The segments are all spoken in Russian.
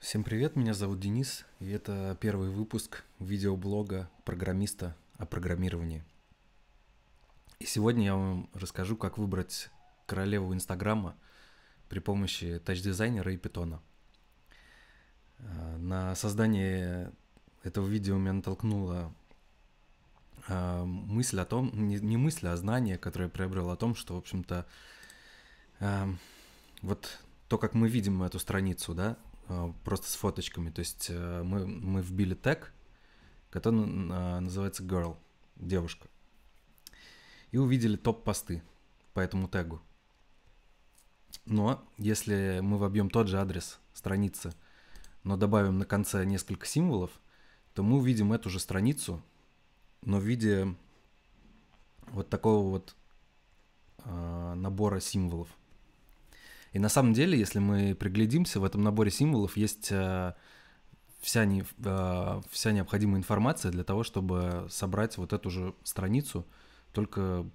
Всем привет, меня зовут Денис, и это первый выпуск видеоблога программиста о программировании. И сегодня я вам расскажу, как выбрать королеву Инстаграма при помощи тач-дизайнера и питона. На создание этого видео меня натолкнула мысль о том, не мысль, а знание, которое я приобрел о том, что, в общем-то, вот то, как мы видим эту страницу, да, просто с фоточками. То есть мы вбили тег, который называется girl, девушка. И увидели топ-посты по этому тегу. Но если мы вобьем тот же адрес страницы, но добавим на конце несколько символов, то мы увидим эту же страницу, но в виде вот такого вот набора символов. И на самом деле, если мы приглядимся, в этом наборе символов есть вся необходимая информация для того, чтобы собрать вот эту же страницу только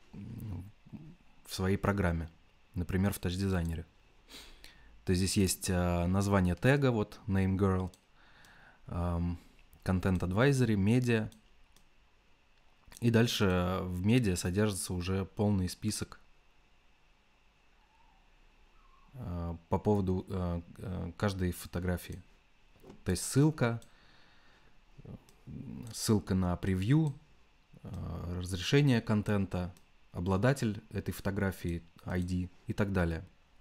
в своей программе, например, в тач-дизайнере. То есть здесь есть название тега, вот name girl, content advisory, media, и дальше в медиа содержится уже полный список по поводу каждой фотографии. То есть ссылка на превью, разрешение контента, обладатель этой фотографии, ID и так далее.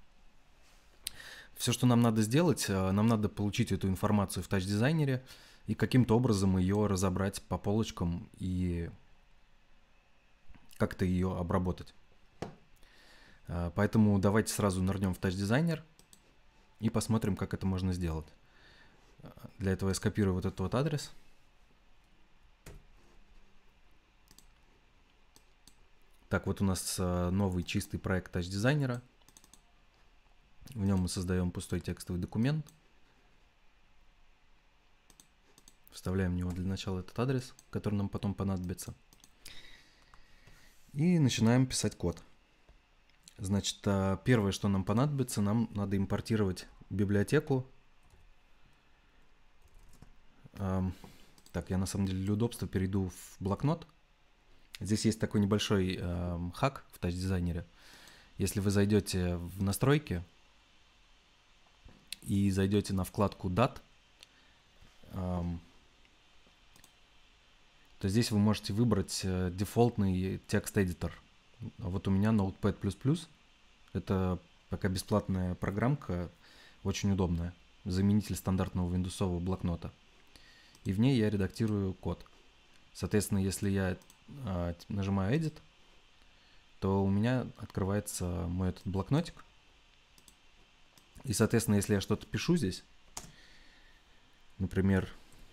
Все, что нам надо сделать, нам надо получить эту информацию в тач-дизайнере и каким-то образом ее разобрать по полочкам и как-то ее обработать. Поэтому давайте сразу нырнем в тач-дизайнер и посмотрим, как это можно сделать. Для этого я скопирую вот этот вот адрес. Так, вот у нас новый чистый проект тач-дизайнера. В нем мы создаем пустой текстовый документ. Вставляем в него для начала этот адрес, который нам потом понадобится. И начинаем писать код. Значит, первое, что нам понадобится, нам надо импортировать библиотеку. Так, я на самом деле для удобства перейду в блокнот. Здесь есть такой небольшой хак в тач-дизайнере. Если вы зайдете в настройки и зайдете на вкладку DAT, то здесь вы можете выбрать дефолтный текст-эдитор. Вот у меня Notepad++. Это такая бесплатная программка, очень удобная. Заменитель стандартного виндовсового блокнота. И в ней я редактирую код. Соответственно, если я нажимаю Edit, то у меня открывается мой этот блокнотик. И, соответственно, если я что-то пишу здесь, например,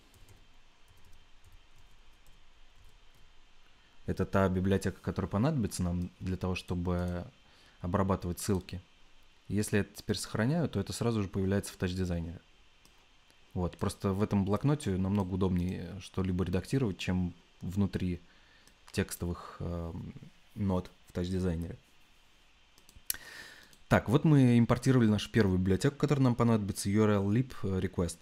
это та библиотека, которая понадобится нам для того, чтобы обрабатывать ссылки. Если я это теперь сохраняю, то это сразу же появляется в тач-дизайнере. Вот, просто в этом блокноте намного удобнее что-либо редактировать, чем внутри текстовых нот в тач-дизайнере. Так, вот мы импортировали нашу первую библиотеку, которая нам понадобится, URL-lib request.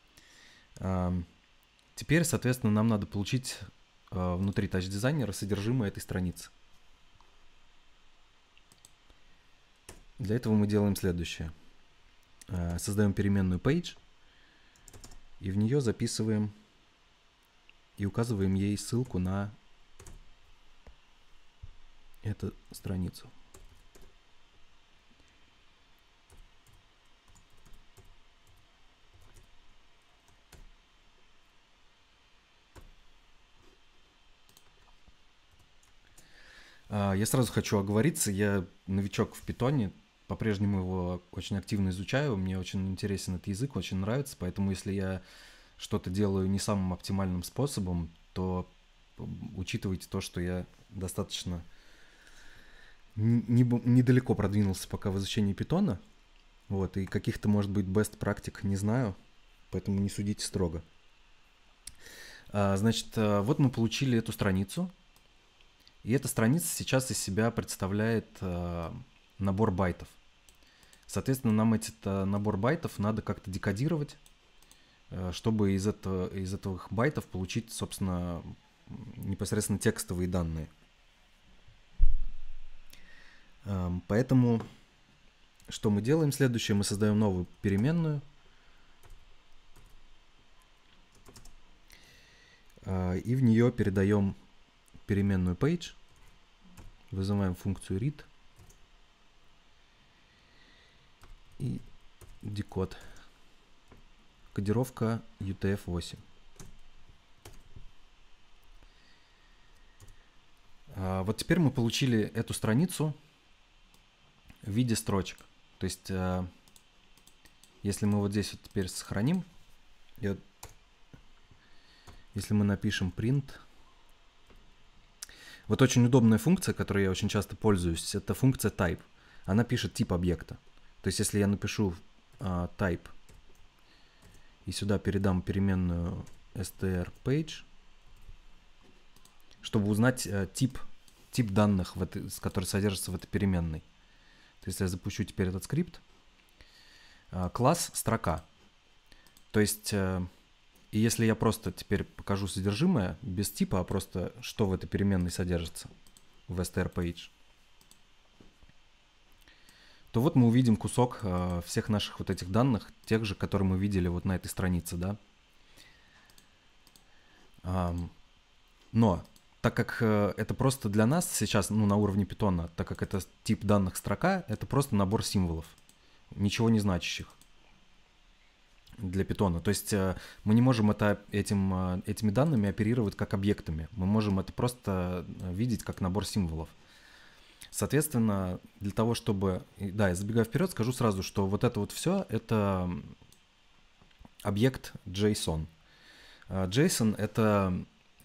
Теперь, соответственно, нам надо получить внутри тач-дизайнера содержимое этой страницы. Для этого мы делаем следующее. Создаем переменную page, и в нее записываем и указываем ей ссылку на эту страницу. Я сразу хочу оговориться, я новичок в питоне, по-прежнему его очень активно изучаю, мне очень интересен этот язык, очень нравится, поэтому если я что-то делаю не самым оптимальным способом, то учитывайте то, что я достаточно недалеко продвинулся пока в изучении питона, вот, и каких-то, может быть, best практик не знаю, поэтому не судите строго. Значит, вот мы получили эту страницу, и эта страница сейчас из себя представляет набор байтов. Соответственно, нам этот набор байтов надо как-то декодировать чтобы из этих байтов получить, собственно, непосредственно текстовые данные. Поэтому что мы делаем следующее? Мы создаем новую переменную. И в нее передаем переменную page. Вызываем функцию read. И decode. Кодировка UTF-8. Вот теперь мы получили эту страницу в виде строчек. То есть, если мы вот здесь вот теперь сохраним, если мы напишем print, вот очень удобная функция, которой я очень часто пользуюсь, это функция type. Она пишет тип объекта. То есть, если я напишу type и сюда передам переменную strPage, чтобы узнать тип данных, который содержится в этой переменной. То есть я запущу теперь этот скрипт. Класс строка. То есть, и если я просто теперь покажу содержимое без типа, а просто что в этой переменной содержится в strPage, то вот мы увидим кусок всех наших вот этих данных, тех же, которые мы видели вот на этой странице, да. Но так как это просто для нас сейчас, на уровне Python, так как это тип данных строка, это просто набор символов, ничего не значащих для Python. То есть мы не можем этими данными оперировать как объектами. Мы можем это просто видеть как набор символов. Соответственно, для того, чтобы... Да, я забегаю вперед, скажу сразу, что вот это вот все — это объект JSON. JSON — это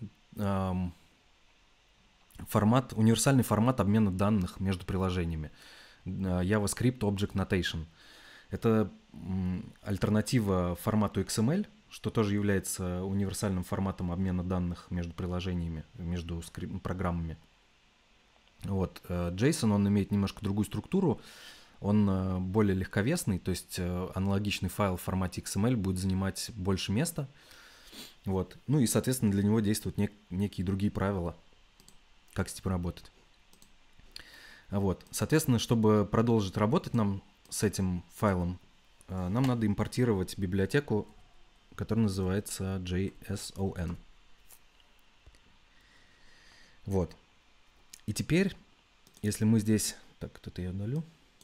универсальный формат обмена данных между приложениями. JavaScript Object Notation. Это альтернатива формату XML, что тоже является универсальным форматом обмена данных между приложениями, между программами. Вот. JSON, он имеет немножко другую структуру, он более легковесный, то есть аналогичный файл в формате XML будет занимать больше места. Вот. Ну и, соответственно, для него действуют некие другие правила, как с ним работать. Вот. Соответственно, чтобы продолжить работать нам с этим файлом, нам надо импортировать библиотеку, которая называется JSON. Вот. И теперь, если мы здесь... Так, это я удалю.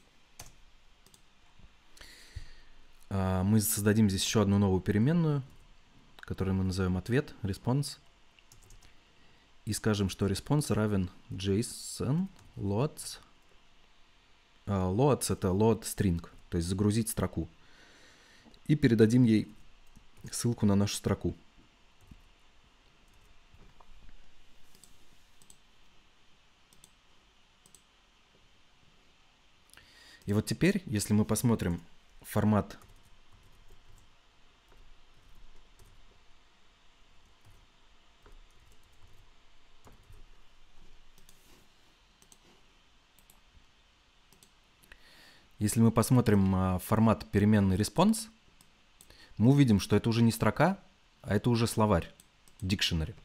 Мы создадим здесь еще одну новую переменную, которую мы назовем ответ, response. И скажем, что response равен JSON loads. Loads — это load string, то есть загрузить строку. И передадим ей ссылку на нашу строку. И вот теперь, если мы посмотрим формат формат переменной response, мы увидим, что это уже не строка, а это уже словарь, dictionary.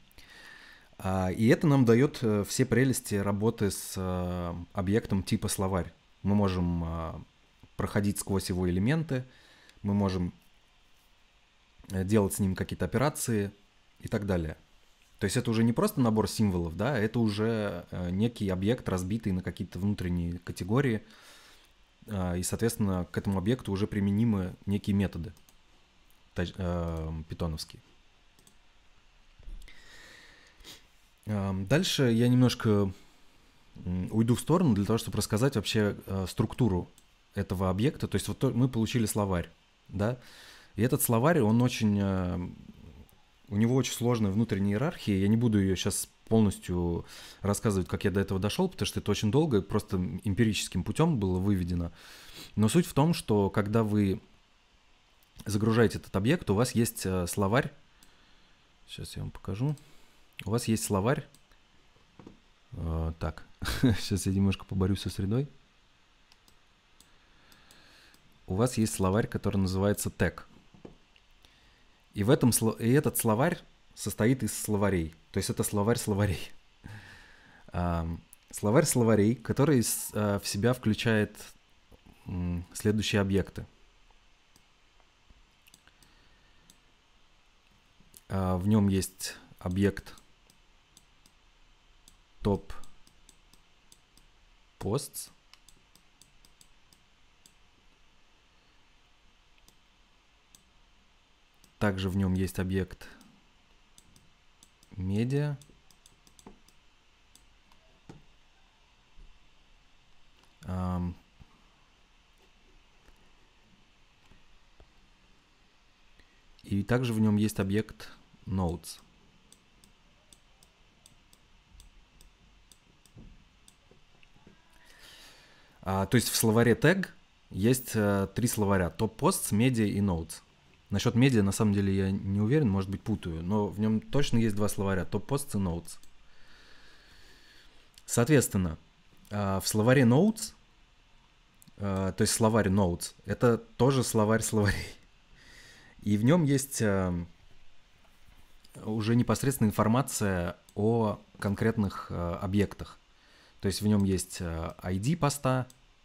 И это нам дает все прелести работы с объектом типа словарь. Мы можем проходить сквозь его элементы, мы можем делать с ним какие-то операции и так далее. То есть это уже не просто набор символов, да, это уже некий объект, разбитый на какие-то внутренние категории, и, соответственно, к этому объекту уже применимы некие методы питоновские. Дальше я немножко уйду в сторону для того, чтобы рассказать вообще структуру этого объекта. То есть вот мы получили словарь, да, и этот словарь, у него очень сложная внутренняя иерархия. Я не буду ее сейчас полностью рассказывать, как я до этого дошел, потому что это очень долго, просто эмпирическим путем было выведено. Но суть в том, что когда вы загружаете этот объект, у вас есть словарь. Сейчас я вам покажу. У вас есть словарь. Так, сейчас я немножко поборюсь со средой. У вас есть словарь, который называется tag. И этот словарь состоит из словарей. То есть это словарь словарей. Словарь словарей, который в себя включает следующие объекты. В нем есть объект top posts. Также в нем есть объект media. И также в нем есть объект notes. То есть в словаре tag есть 3 словаря: top posts, media и notes. Насчет медиа, на самом деле, я не уверен, может быть, путаю, но в нем точно есть 2 словаря: top posts и notes. Соответственно, в словаре notes, то есть словарь notes, это тоже словарь словарей. И в нем есть уже непосредственно информация о конкретных объектах. То есть в нем есть ID поста.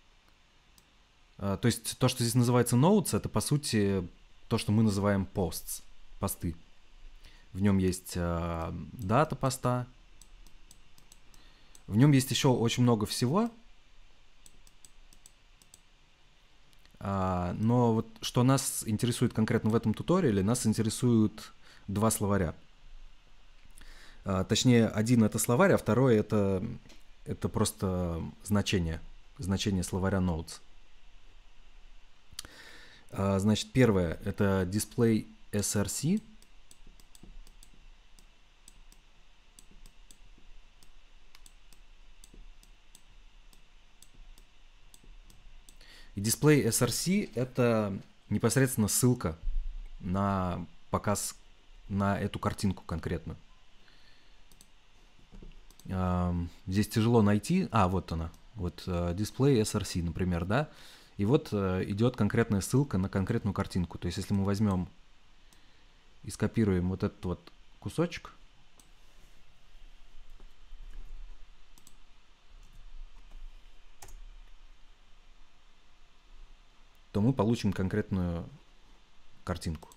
То есть то, что здесь называется notes, это по сути то, что мы называем posts, посты. В нем есть дата поста. В нем есть еще очень много всего. Но вот что нас интересует конкретно в этом туториале, нас интересуют 2 словаря. Точнее, один это словарь, а второй это просто значение словаря notes. Значит, первое это display src. И display src это непосредственно ссылка на показ на эту картинку конкретно. Здесь тяжело найти. Вот она. Вот display src, например, да. И вот идет конкретная ссылка на конкретную картинку. То есть если мы возьмем и скопируем вот этот вот кусочек, то мы получим конкретную картинку.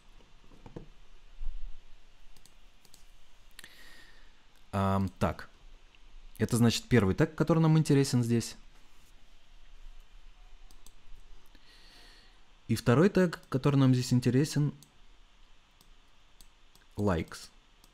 Так, это значит первый тег, который нам интересен здесь. И второй тег, который нам здесь интересен, likes.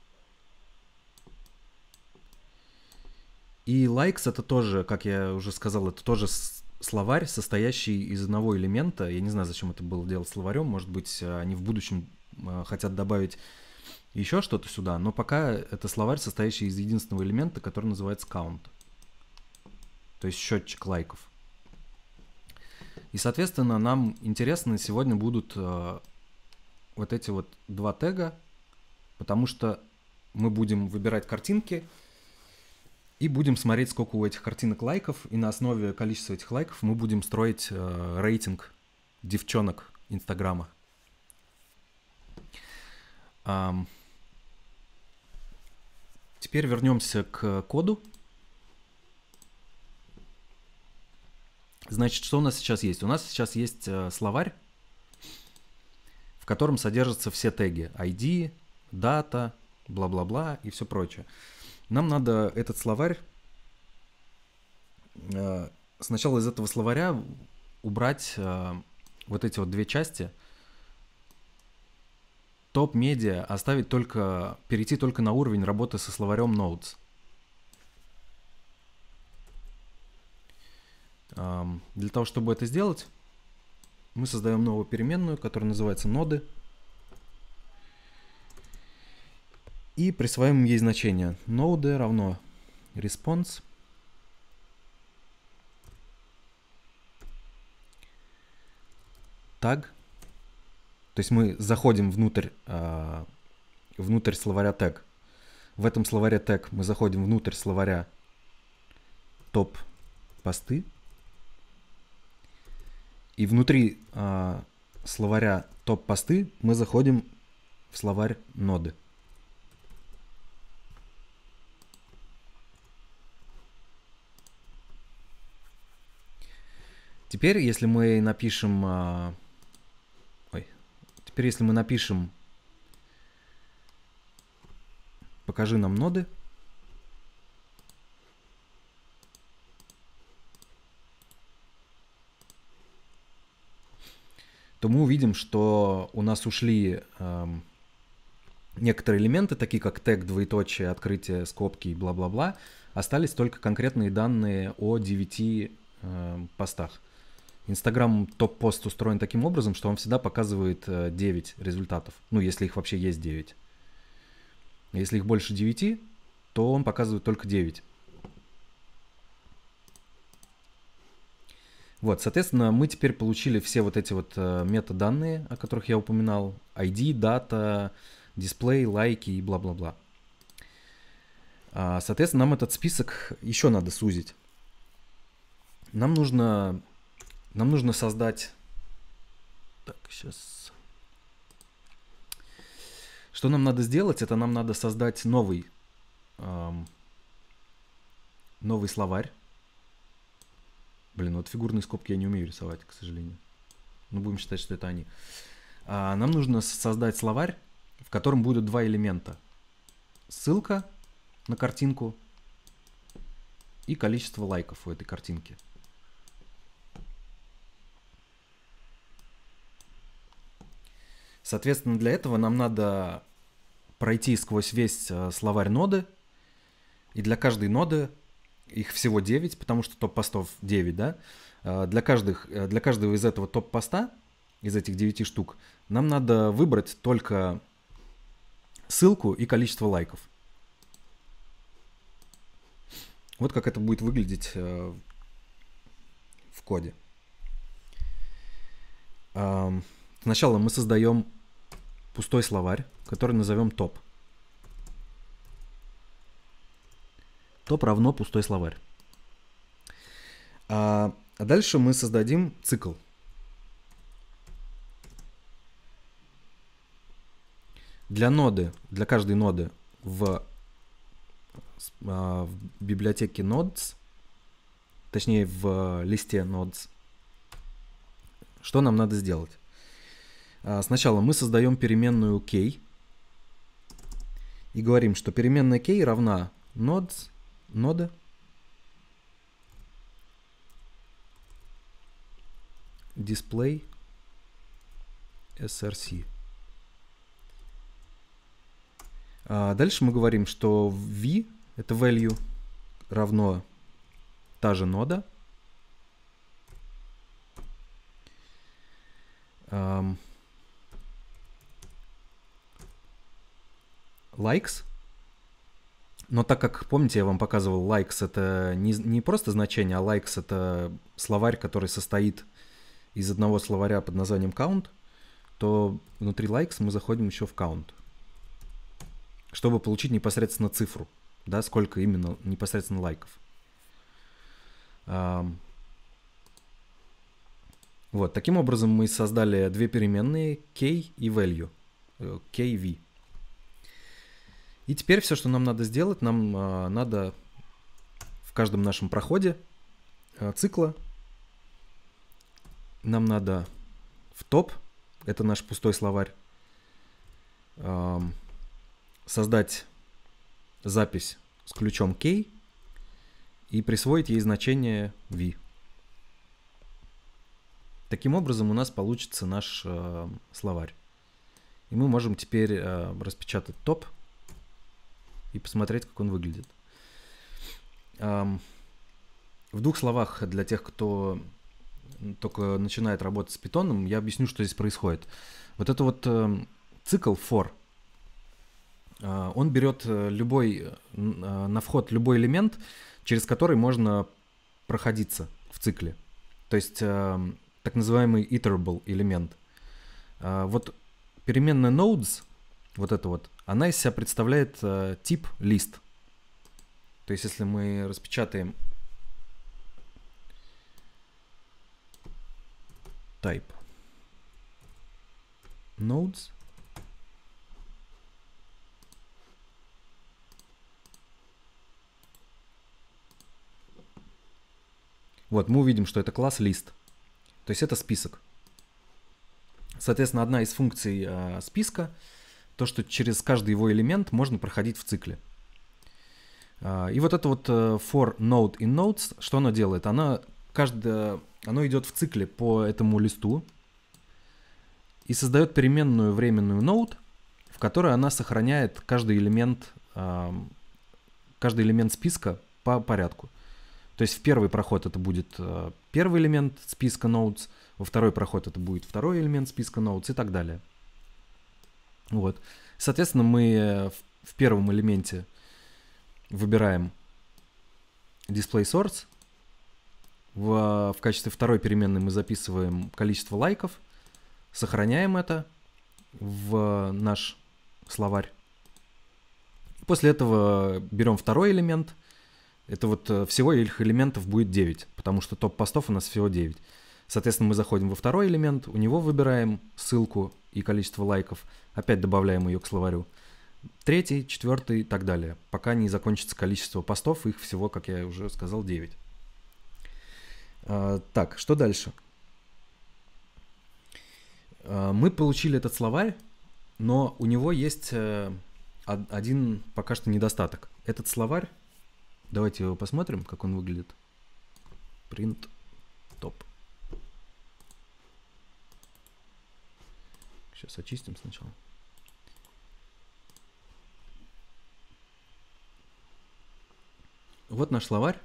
И likes это тоже, как я уже сказал, это тоже словарь, состоящий из одного элемента. Я не знаю, зачем это было делать словарем. Может быть, они в будущем хотят добавить еще что-то сюда. Но пока это словарь, состоящий из единственного элемента, который называется count. То есть счетчик лайков. И, соответственно, нам интересны сегодня будут вот эти вот 2 тега, потому что мы будем выбирать картинки и будем смотреть, сколько у этих картинок лайков, и на основе количества этих лайков мы будем строить рейтинг девчонок Инстаграма. Теперь вернемся к коду. Значит, что у нас сейчас есть? У нас сейчас есть словарь, в котором содержатся все теги: ID, дата, бла-бла-бла и все прочее. Нам надо этот словарь сначала из этого словаря убрать вот эти вот 2 части. Топ-медиа оставить только, перейти только на уровень работы со словарем notes. Для того, чтобы это сделать, мы создаем новую переменную, которая называется ноды. И присваиваем ей значение. Node равно response tag. То есть мы заходим внутрь словаря tag. В этом словаре tag мы заходим внутрь словаря топ посты. И внутри словаря топ посты мы заходим в словарь ноды. Теперь, если мы напишем... Теперь, если мы напишем «покажи нам ноды», то мы увидим, что у нас ушли некоторые элементы, такие как тег, двоеточие, открытие, скобки и бла-бла-бла. Остались только конкретные данные о 9 постах. Инстаграм топ-пост устроен таким образом, что он всегда показывает 9 результатов. Ну, если их вообще есть 9. Если их больше 9, то он показывает только 9. Вот, соответственно, мы теперь получили все вот эти вот метаданные, о которых я упоминал. ID, дата, дисплей, лайки и бла-бла-бла. Соответственно, нам этот список еще надо сузить. Нам нужно создать... Так, сейчас... Что нам надо сделать? Это нам надо создать новый словарь. Блин, вот фигурные скобки я не умею рисовать, к сожалению. Но будем считать, что это они. Нам нужно создать словарь, в котором будут два элемента. Ссылка на картинку и количество лайков у этой картинки. Соответственно, для этого нам надо пройти сквозь весь словарь ноды. И для каждой ноды, их всего 9, потому что топ-постов 9, да? Для каждого из этого топ-поста, из этих 9 штук, нам надо выбрать только ссылку и количество лайков. Вот как это будет выглядеть в коде. Сначала мы создаем пустой словарь, который назовем топ. Топ равно пустой словарь. А дальше мы создадим цикл. Для каждой ноды в библиотеке nodes, точнее в листе nodes, что нам надо сделать? Сначала мы создаем переменную key и говорим, что переменная key равна nodes, нода, display src. Дальше мы говорим, что v, это value, равно та же нода. Likes. Но так как, помните, я вам показывал, likes это не просто значение, а likes это словарь, который состоит из одного словаря под названием count, то внутри likes мы заходим еще в count, чтобы получить непосредственно цифру, да, сколько именно непосредственно лайков. Вот, таким образом мы создали две переменные key и value, kv. И теперь все, что нам надо сделать, нам надо в каждом нашем проходе цикла, нам надо в топ, это наш пустой словарь, создать запись с ключом key и присвоить ей значение v. Таким образом у нас получится наш словарь. И мы можем теперь распечатать топ и посмотреть, как он выглядит. В двух словах для тех, кто только начинает работать с питоном, я объясню, что здесь происходит. Вот это вот цикл for, он берет на вход любой элемент, через который можно проходиться в цикле. То есть так называемый iterable элемент. Вот переменная nodes, вот это вот, она из себя представляет тип list. То есть если мы распечатаем type nodes, Вот, мы увидим, что это класс list. То есть это список. Соответственно, одна из функций списка — то, что через каждый его элемент можно проходить в цикле. И вот это вот for node in nodes, что оно делает? Оно идет в цикле по этому листу и создает переменную временную node, в которой она сохраняет каждый элемент списка по порядку. То есть в первый проход это будет первый элемент списка nodes, во второй проход это будет второй элемент списка nodes и так далее. Вот. Соответственно, мы в первом элементе выбираем display source. В качестве второй переменной мы записываем количество лайков, сохраняем это в наш словарь. После этого берем второй элемент. Это вот всего их элементов будет 9, потому что топ-постов у нас всего 9. Соответственно, мы заходим во второй элемент, у него выбираем ссылку и количество лайков, опять добавляем ее к словарю. Третий, четвертый и так далее, пока не закончится количество постов, их всего, как я уже сказал, 9. Так, что дальше? Мы получили этот словарь, но у него есть один пока что недостаток. Этот словарь, давайте его посмотрим, как он выглядит. Print top. Сейчас очистим сначала. Вот наш словарь.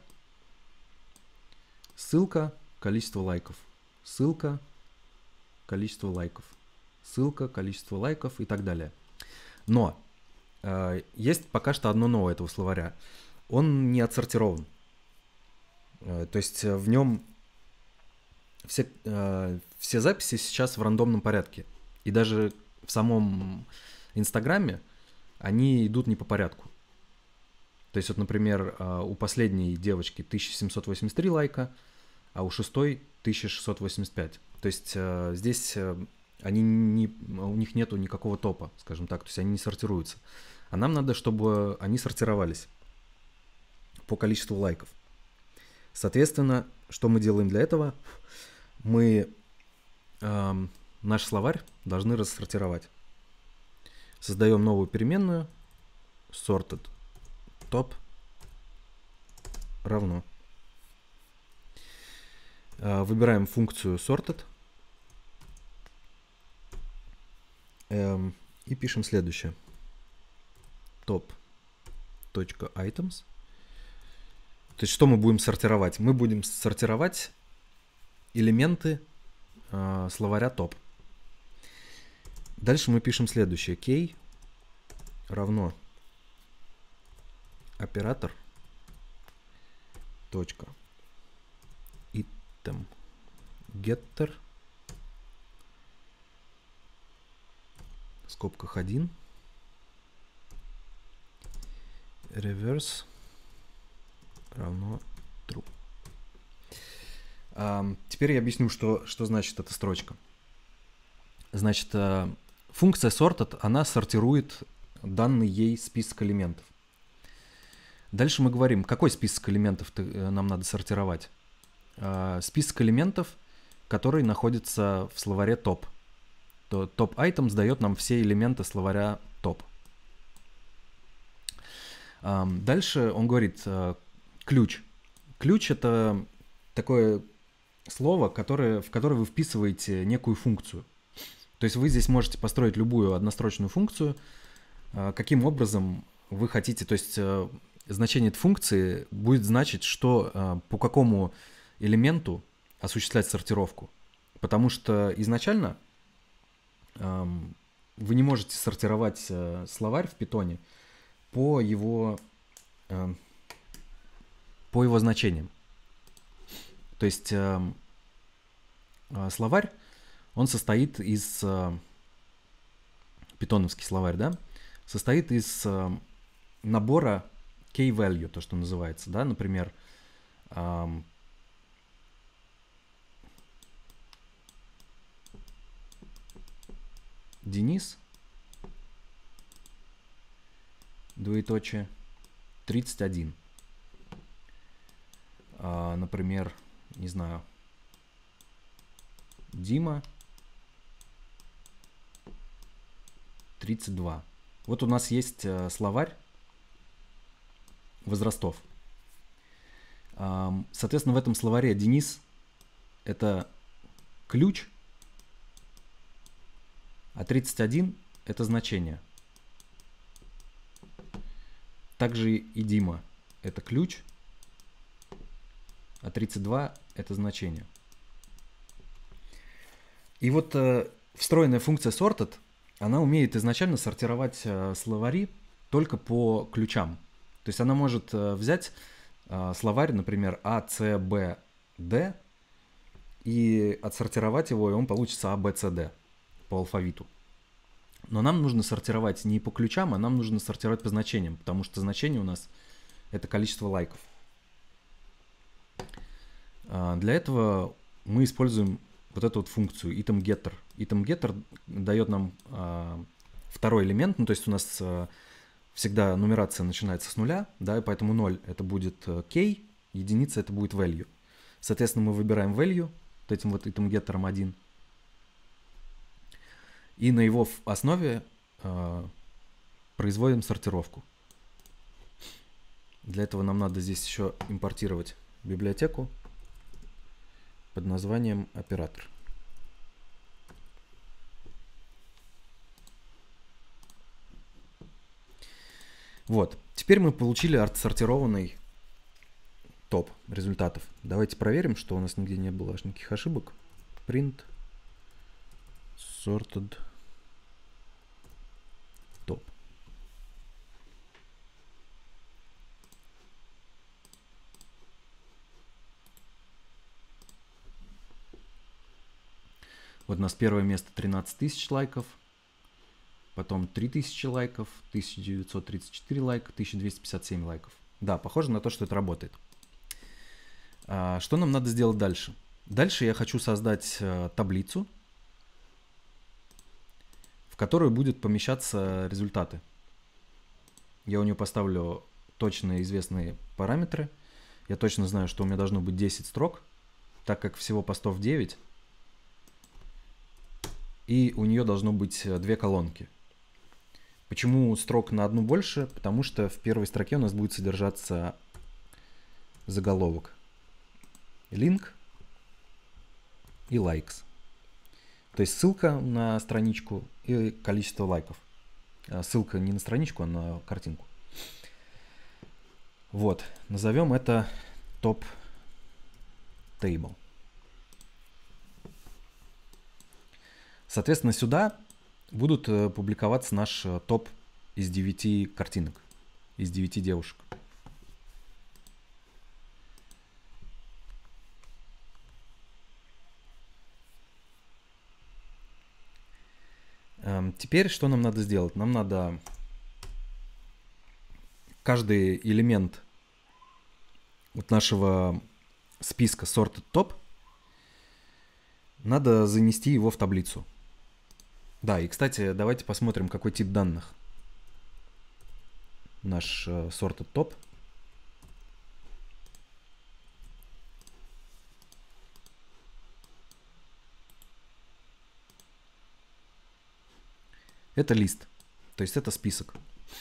Ссылка, количество лайков. Ссылка, количество лайков. Ссылка, количество лайков и так далее. Но есть пока что одно но этого словаря. Он не отсортирован. То есть в нем все записи сейчас в рандомном порядке. И даже в самом Инстаграме они идут не по порядку. То есть вот, например, у последней девочки 1783 лайка, а у шестой 1685. То есть здесь у них нету никакого топа, скажем так, то есть они не сортируются. А нам надо, чтобы они сортировались по количеству лайков. Соответственно, что мы делаем для этого? Мы наш словарь должны рассортировать. Создаем новую переменную sorted top равно. Выбираем функцию sorted и пишем следующее. top.items. То есть что мы будем сортировать? Мы будем сортировать элементы словаря top. Дальше мы пишем следующее. Key равно оператор точка item getter в скобках 1 reverse равно true. Теперь я объясню, что значит эта строчка. Значит, функция sorted, она сортирует данный ей список элементов. Дальше мы говорим, какой список элементов нам надо сортировать. Список элементов, который находится в словаре top. То top items дает нам все элементы словаря top. Дальше он говорит ключ. Ключ — это такое слово, в которое вы вписываете некую функцию. То есть вы здесь можете построить любую однострочную функцию, каким образом вы хотите. То есть значение этой функции будет значить, что по какому элементу осуществлять сортировку. Потому что изначально вы не можете сортировать словарь в Python по его значениям. То есть словарь, он состоит из, питоновский словарь, да, состоит из набора key-value, то, что называется, да, например, Денис, двоеточие, 31. Например, не знаю, Дима 32. Вот у нас есть словарь возрастов. Соответственно, в этом словаре Денис — это ключ, а 31 — это значение. Также и Дима — это ключ, а 32 — это значение. И вот встроенная функция sorted, она умеет изначально сортировать словари только по ключам. То есть она может взять словарь, например, А, С, Б, Д, и отсортировать его, и он получится А, Б, С, Д по алфавиту. Но нам нужно сортировать не по ключам, а нам нужно сортировать по значениям, потому что значение у нас — это количество лайков. Для этого мы используем вот эту вот функцию itemGetter. itemGetter дает нам второй элемент, ну то есть у нас всегда нумерация начинается с нуля, да, и поэтому 0 это будет key, единица это будет value. Соответственно, мы выбираем value вот этим вот itemGetter 1, и на его основе производим сортировку. Для этого нам надо здесь еще импортировать библиотеку под названием оператор. Вот, теперь мы получили отсортированный топ результатов. Давайте проверим, что у нас нигде не было аж никаких ошибок. Print sorted top. Вот у нас первое место 13 тысяч лайков, потом 3000 лайков, 1934 лайка, 1257 лайков. Да, похоже на то, что это работает. Что нам надо сделать дальше? Дальше я хочу создать таблицу, в которую будут помещаться результаты. Я у нее поставлю точно известные параметры. Я точно знаю, что у меня должно быть 10 строк, так как всего постов 9. И у нее должно быть 2 колонки. Почему строк на одну больше? Потому что в первой строке у нас будет содержаться заголовок, линк и likes. То есть ссылка на страничку и количество лайков. Ссылка не на страничку, а на картинку. Вот, назовем это top table. Соответственно, сюда будут публиковаться наш топ из 9 картинок, из 9 девушек. Теперь что нам надо сделать? Нам надо каждый элемент вот нашего списка sorted top надо занести его в таблицу. Да, и, кстати, давайте посмотрим, какой тип данных наш sorted top. Это лист, то есть это список.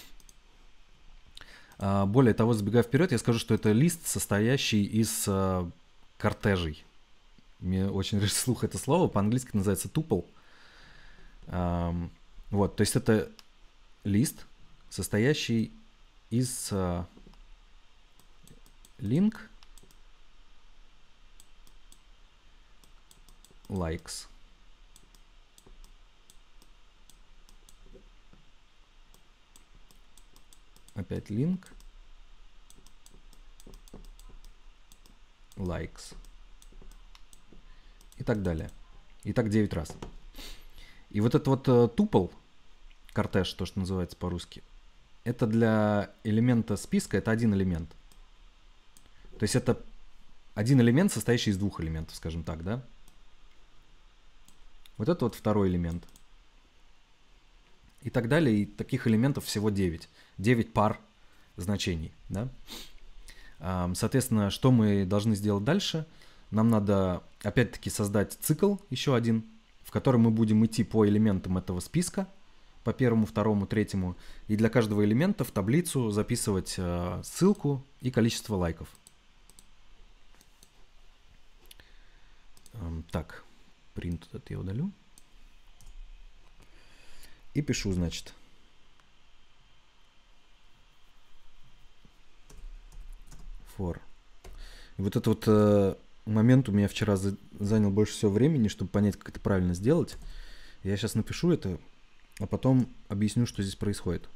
Более того, забегая вперед, я скажу, что это лист, состоящий из кортежей. Мне очень режет слух это слово, по-английски называется tuple. Вот, то есть это лист, состоящий из link, likes. Опять link, likes. И так далее. И так 9 раз. И вот этот вот tuple, кортеж, то, что называется по-русски, это для элемента списка, это один элемент. То есть это один элемент, состоящий из двух элементов, скажем так, да? Вот это вот второй элемент. И так далее. И таких элементов всего 9. 9 пар значений, да? Соответственно, что мы должны сделать дальше? нам надо опять-таки создать цикл еще один, в котором мы будем идти по элементам этого списка, по первому, второму, третьему, и для каждого элемента в таблицу записывать ссылку и количество лайков. Так, print этот я удалю. И пишу, значит, for. И вот этот вот момент у меня вчера занял больше всего времени, чтобы понять, как это правильно сделать. Я сейчас напишу это, а потом объясню, что здесь происходит.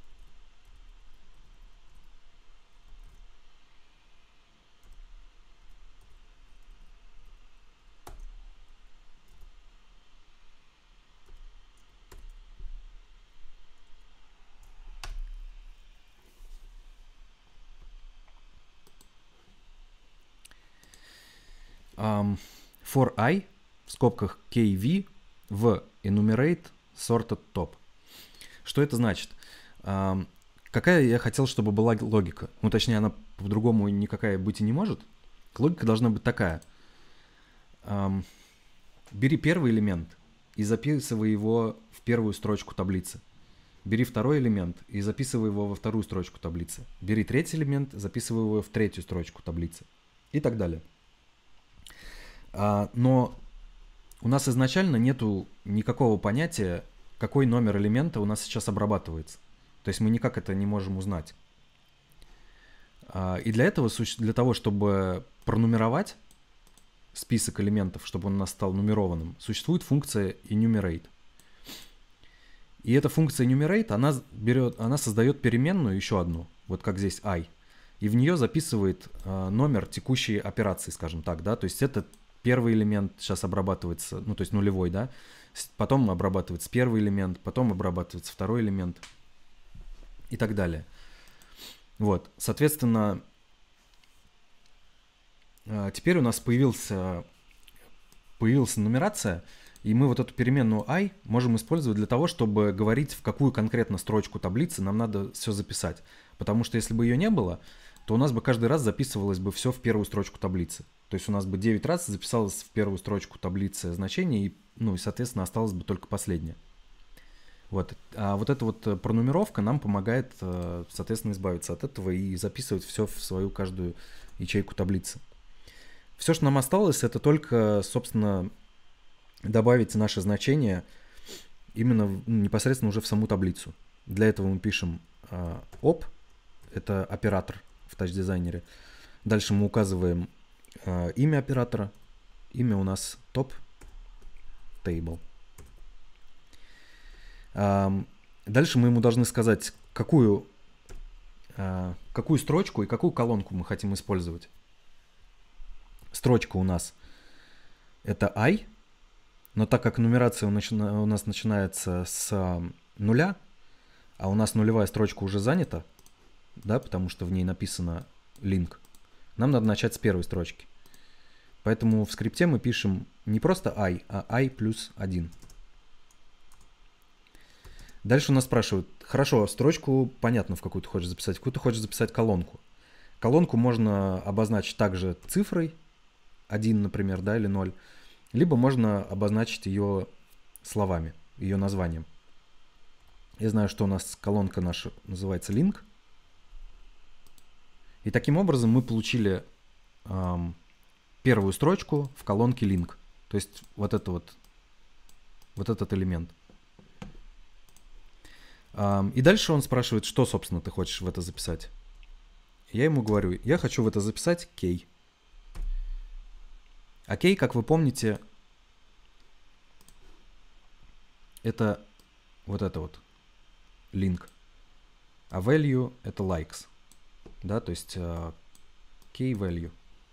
For I, в скобках KV, в enumerate sorted top. Что это значит? Какая я хотел, чтобы была логика? Ну, точнее, она по-другому никакая быть и не может. Логика должна быть такая. Бери первый элемент и записывай его в первую строчку таблицы. Бери второй элемент и записывай его во вторую строчку таблицы. Бери третий элемент, записывай его в третью строчку таблицы. И так далее. Но у нас изначально нету никакого понятия, какой номер элемента у нас сейчас обрабатывается. То есть мы никак это не можем узнать. И для этого, для того, чтобы пронумеровать список элементов, чтобы он у нас стал нумерованным, существует функция enumerate. И эта функция enumerate, она создает переменную еще одну, вот как здесь I, и в нее записывает номер текущей операции, скажем так, да, то есть это первый элемент сейчас обрабатывается, ну, то есть нулевой, да, потом обрабатывается первый элемент, потом обрабатывается второй элемент и так далее. Вот, соответственно, теперь у нас появилась нумерация, и мы вот эту переменную I можем использовать для того, чтобы говорить, в какую конкретно строчку таблицы нам надо все записать. Потому что если бы ее не было, то у нас бы каждый раз записывалось бы все в первую строчку таблицы. То есть у нас бы 9 раз записалось в первую строчку таблицы значение, и, ну и, соответственно, осталось бы только последнее. Вот. А вот эта вот пронумеровка нам помогает, соответственно, избавиться от этого и записывать все в свою каждую ячейку таблицы. Все, что нам осталось, это только, собственно, добавить наше значение именно непосредственно уже в саму таблицу. Для этого мы пишем op, это оператор в тач-дизайнере. Дальше мы указываем имя оператора. Имя у нас top table. Дальше мы ему должны сказать, какую строчку и какую колонку мы хотим использовать. Строчка у нас это I, но так как нумерация у нас начинается с нуля, а у нас нулевая строчка уже занята, да, потому что в ней написано link, нам надо начать с первой строчки. Поэтому в скрипте мы пишем не просто I, а I плюс 1. Дальше у нас спрашивают, хорошо, строчку понятно, в какую ты хочешь записать, в какую ты хочешь записать колонку. Колонку можно обозначить также цифрой 1, например, да, или 0, либо можно обозначить ее словами, ее названием. Я знаю, что у нас колонка наша называется link. И таким образом мы получили первую строчку в колонке link. То есть вот этот элемент. И дальше он спрашивает, что, собственно, ты хочешь в это записать. Я ему говорю, я хочу в это записать key. А key, как вы помните, это вот это вот link. А value это likes. Да, то есть key value.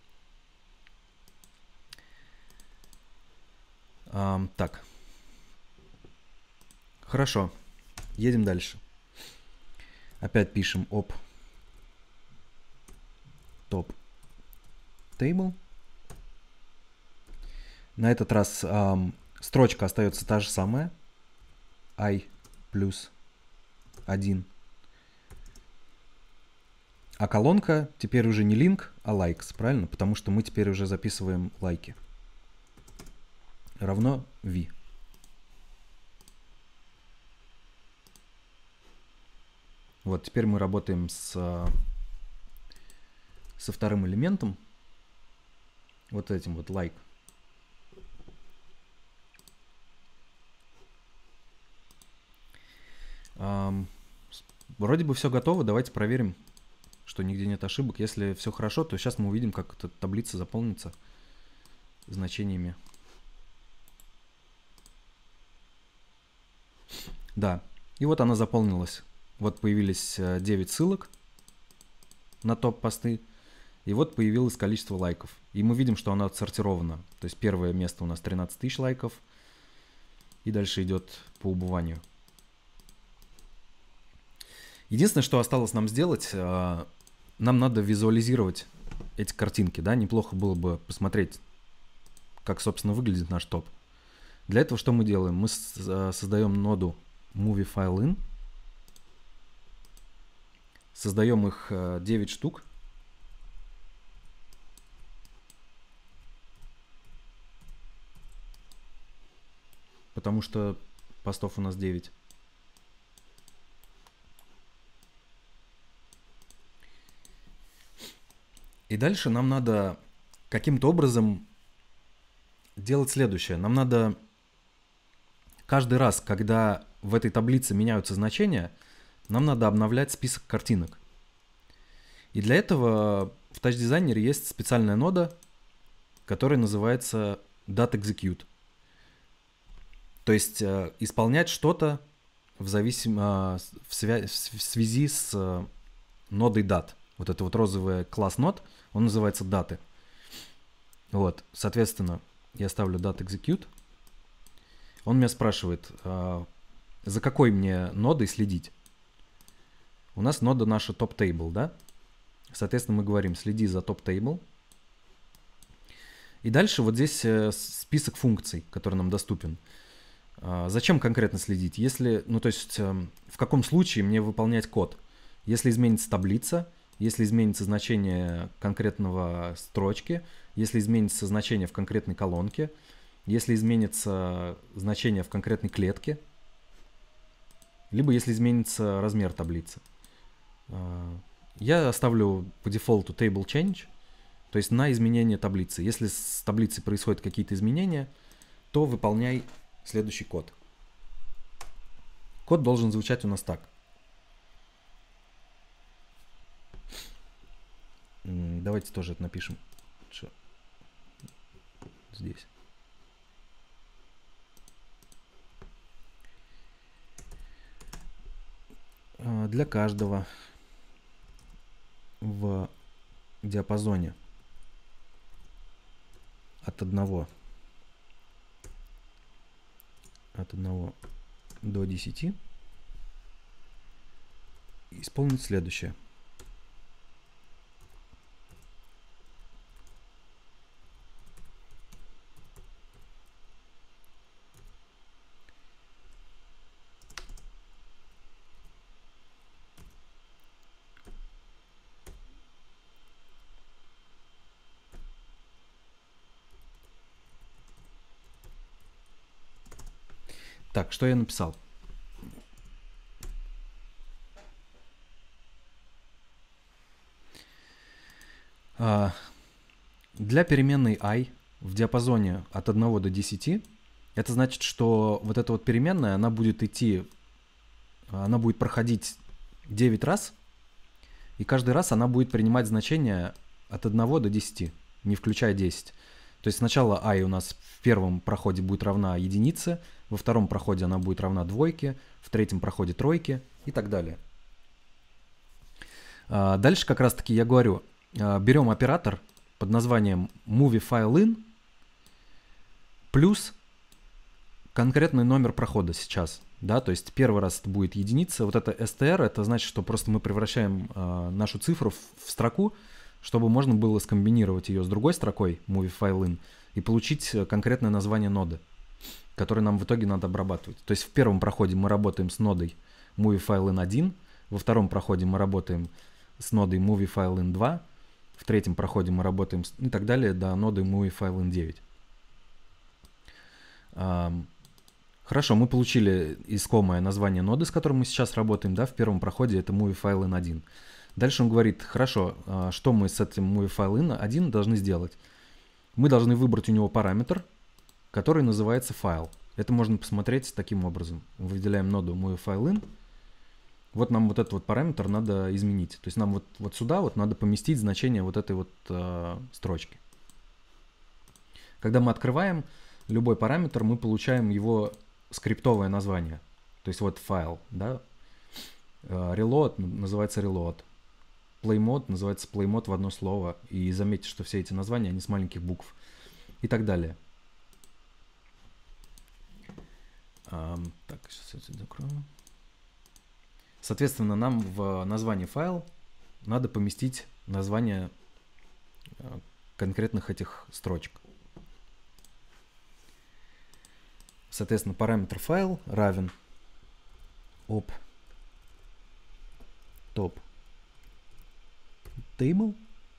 Так. Хорошо. Едем дальше. Опять пишем op top table. На этот раз строчка остается та же самая. I плюс 1. А колонка теперь уже не link, а likes, правильно? Потому что мы теперь уже записываем лайки. Равно v. Вот, теперь мы работаем со вторым элементом. Вот этим вот like. Вроде бы все готово. Давайте проверим, что нигде нет ошибок. Если все хорошо, то сейчас мы увидим, как эта таблица заполнится значениями. Да, и вот она заполнилась. Вот появились 9 ссылок на топ-посты. И вот появилось количество лайков. И мы видим, что она отсортирована. То есть первое место у нас 13 тысяч лайков. И дальше идет по убыванию. Единственное, что осталось нам сделать, нам надо визуализировать эти картинки. Да? Неплохо было бы посмотреть, как, собственно, выглядит наш топ. Для этого что мы делаем? Мы создаем ноду MovieFileIn. Создаем их 9 штук. Потому что постов у нас 9. И дальше нам надо каким-то образом делать следующее. Нам надо каждый раз, когда в этой таблице меняются значения, нам надо обновлять список картинок. И для этого в TouchDesigner есть специальная нода, которая называется DatExecute. То есть исполнять что-то в связи с нодой dat. Вот это вот розовый класс нод, он называется даты. Вот, соответственно, я ставлю DatExecute. Он меня спрашивает, за какой мне нодой следить. У нас нода наша top-table, да? Соответственно, мы говорим, следи за top-table. И дальше вот здесь список функций, который нам доступен. Зачем конкретно следить? Если, ну то есть в каком случае мне выполнять код? Если изменится таблица, если изменится значение конкретного строчки, если изменится значение в конкретной колонке, если изменится значение в конкретной клетке, либо если изменится размер таблицы. Я оставлю по дефолту table change, то есть на изменение таблицы. Если с таблицей происходят какие-то изменения, то выполняй следующий код. Код должен звучать у нас так. Давайте тоже это напишем. Здесь. Для каждого в диапазоне от 1 до 10 исполнить следующее. Так, что я написал? Для переменной i в диапазоне от 1 до 10, это значит, что вот эта вот переменная, она будет проходить 9 раз, и каждый раз она будет принимать значение от 1 до 10, не включая 10. То есть сначала i у нас в первом проходе будет равна единице, во втором проходе она будет равна двойке, в третьем проходе тройке и так далее. Дальше как раз таки я говорю, берем оператор под названием MovieFileIn плюс конкретный номер прохода сейчас. Да, то есть первый раз это будет единица. Вот это str, это значит, что просто мы превращаем нашу цифру в строку, чтобы можно было скомбинировать ее с другой строкой MovieFileIn и получить конкретное название ноды, которое нам в итоге надо обрабатывать. То есть в первом проходе мы работаем с нодой MovieFileIn 1, во втором проходе мы работаем с нодой movieFileIn 2, в третьем проходе мы работаем и так далее до ноды movieFileIn 9. Хорошо, мы получили искомое название ноды, с которым мы сейчас работаем, да, в первом проходе это movieFileIn 1. Дальше он говорит, хорошо, что мы с этим movieFileIn 1 должны сделать? Мы должны выбрать у него параметр, который называется файл. Это можно посмотреть таким образом. Выделяем ноду movieFileIn. Вот нам вот этот вот параметр надо изменить. То есть нам вот сюда вот надо поместить значение вот этой вот строчки. Когда мы открываем любой параметр, мы получаем его скриптовое название. То есть вот файл, да. Reload называется reload. Playmode называется playmode в одно слово. И заметьте, что все эти названия, они с маленьких букв. И так далее. Так, сейчас это закрою. Соответственно, нам в название файл надо поместить название конкретных этих строчек. Соответственно, параметр файл равен op top table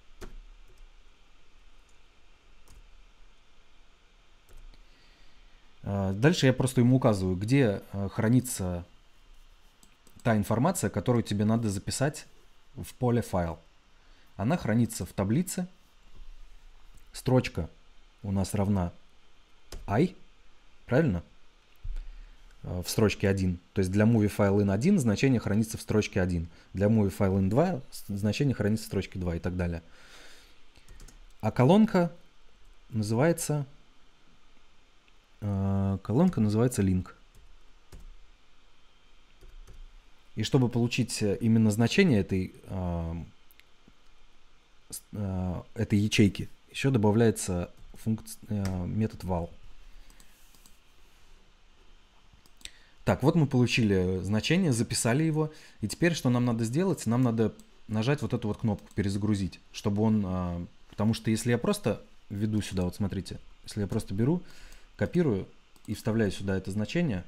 Дальше я просто ему указываю, где хранится та информация, которую тебе надо записать в поле файл. Она хранится в таблице. Строчка у нас равна I, правильно? В строчке 1. То есть для movieFileIn 1 значение хранится в строчке 1. Для movieFileIn 2 значение хранится в строчке 2 и так далее. А колонка называется link. И чтобы получить именно значение этой ячейки, еще добавляется метод val. Так, вот мы получили значение, записали его. И теперь что нам надо сделать? Нам надо нажать вот эту вот кнопку «Перезагрузить», чтобы он... Потому что если я просто введу сюда, вот смотрите, если я просто беру, копирую и вставляю сюда это значение,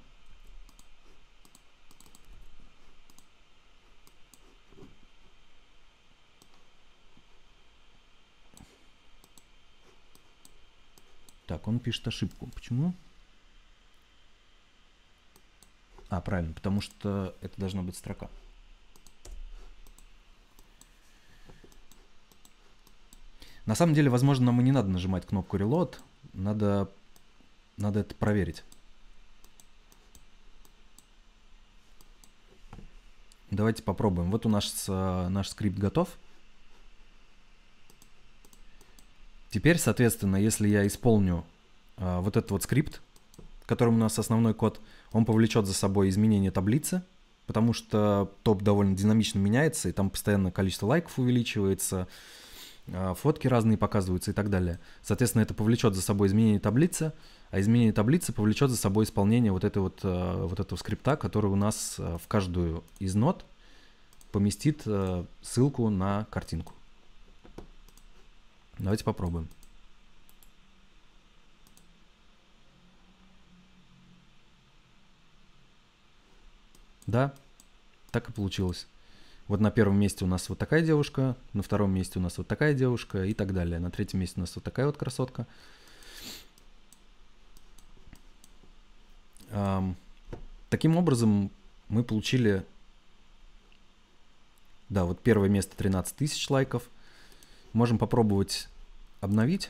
так, он пишет ошибку. Почему? Правильно, потому что это должна быть строка. На самом деле, возможно, нам и не надо нажимать кнопку Reload. Надо это проверить. Давайте попробуем. Вот у нас наш скрипт готов. Теперь, соответственно, если я исполню вот этот вот скрипт, которым у нас основной код, он повлечет за собой изменение таблицы, потому что топ довольно динамично меняется, и там постоянно количество лайков увеличивается, фотки разные показываются и так далее. Соответственно, это повлечет за собой изменение таблицы, а изменение таблицы повлечет за собой исполнение вот этого скрипта, который у нас в каждую из нод поместит ссылку на картинку. Давайте попробуем. Да, так и получилось. Вот на первом месте у нас вот такая девушка, на втором месте у нас вот такая девушка и так далее. На третьем месте у нас вот такая вот красотка. Таким образом мы получили, да, вот первое место 13 тысяч лайков. Можем попробовать обновить.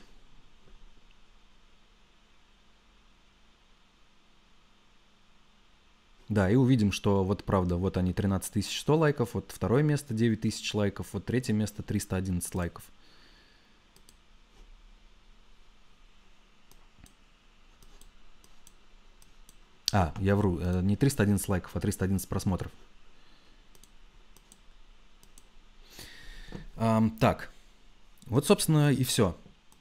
Да, и увидим, что вот правда, вот они 13 100 лайков, вот второе место 9 тысяч лайков, вот третье место 311 лайков. Я вру, не 311 лайков, а 311 просмотров. Так, вот, собственно, и все.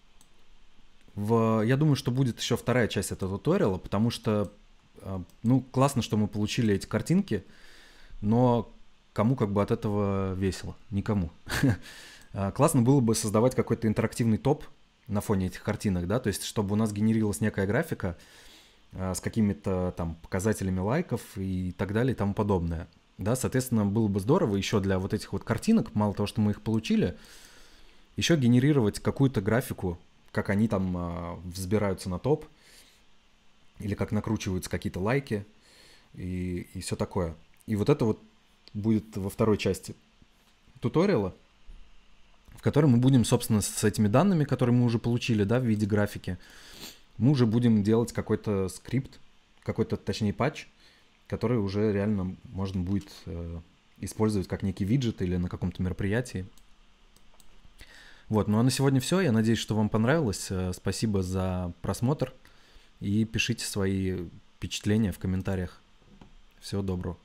Я думаю, что будет еще вторая часть этого туториала, потому что классно, что мы получили эти картинки, но кому как бы от этого весело? Никому. Классно было бы создавать какой-то интерактивный топ на фоне этих картинок, да, то есть чтобы у нас генерировалась некая графика с какими-то там показателями лайков и так далее и тому подобное. Да, соответственно, было бы здорово еще для вот этих вот картинок, мало того, что мы их получили, еще генерировать какую-то графику, как они там взбираются на топ, или как накручиваются какие-то лайки и все такое. И вот это вот будет во второй части туториала, в которой мы будем, собственно, с этими данными, которые мы уже получили, да, в виде графики, мы уже будем делать какой-то скрипт, какой-то, точнее, патч, который уже реально можно будет использовать как некий виджет или на каком-то мероприятии. Вот, ну а на сегодня все. Я надеюсь, что вам понравилось. Спасибо за просмотр и пишите свои впечатления в комментариях. Всего доброго.